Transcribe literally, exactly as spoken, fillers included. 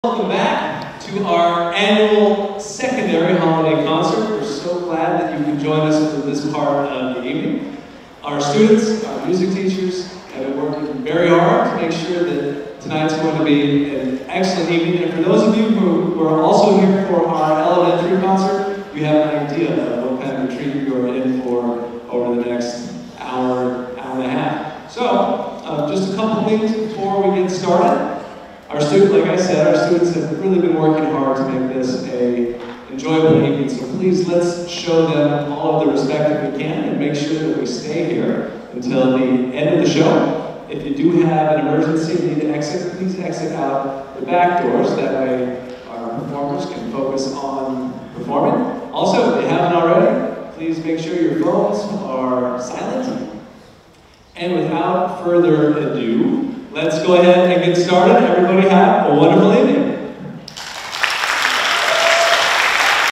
Welcome back to our annual secondary holiday concert. We're so glad that you can join us for this part of the evening. Our students, our music teachers have been working very hard to make sure that tonight's going to be an excellent evening. And for those of you who, who are also here for our elementary concert, you have an idea of what kind of treat you're in for over the next hour, hour and a half. So, uh, just a couple things before we get started. Our students, like I said, our students have really been working hard to make this a enjoyable evening, so please let's show them all of the respect that we can and make sure that we stay here until the end of the show. If you do have an emergency and need to exit, please exit out the back doors. That way our performers can focus on performing. Also, if you haven't already, please make sure your phones are silent. And without further ado, let's go ahead and get started. Everybody have a wonderful evening.